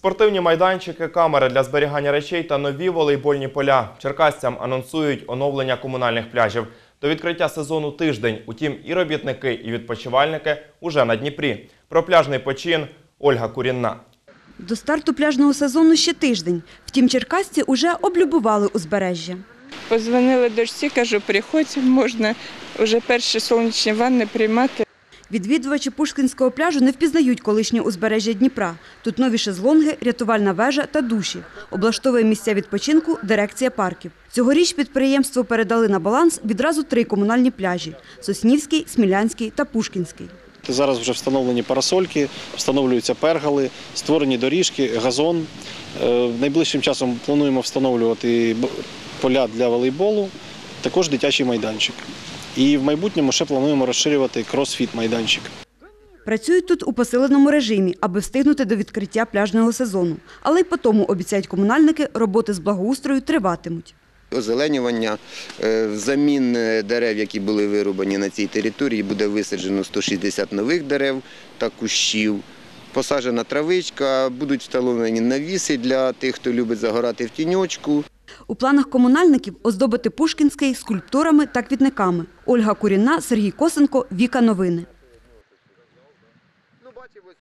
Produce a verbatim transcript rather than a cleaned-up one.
Спортивні майданчики, камери для зберігання речей та нові волейбольні поля. Черкасцям анонсують оновлення комунальних пляжів. До відкриття сезону тиждень. Утім, і робітники, і відпочивальники уже на Дніпрі. Про пляжний почин Ольга Курінна. До старту пляжного сезону ще тиждень. Втім, черкасці уже облюбували узбережжя. Позвонила дочці, кажу, приходь, можна вже перші сонячні ванни приймати. Відвідувачі Пушкінського пляжу не впізнають колишнє узбережжя Дніпра. Тут нові шезлонги, рятувальна вежа та душі. Облаштовує місця відпочинку дирекція парків. Цьогоріч підприємству передали на баланс відразу три комунальні пляжі – Соснівський, Смілянський та Пушкінський. Зараз вже встановлені парасольки, встановлюються пергали, створені доріжки, газон. Найближчим часом плануємо встановлювати поля для волейболу, також дитячий майданчик. І в майбутньому ще плануємо розширювати кросфіт-майданчик. Працюють тут у посиленому режимі, аби встигнути до відкриття пляжного сезону. Але й по тому, обіцяють комунальники, роботи з благоустрою триватимуть. Озеленювання, замін дерев, які були вирубані на цій території, буде висаджено сто шістдесят нових дерев та кущів. Посаджена травичка, будуть встановлені навіси для тих, хто любить загорати в тіньочку. У планах комунальників оздобити Пушкінський скульптурами та квітниками. Ольга Курінна, Сергій Косенко, Віка Новини.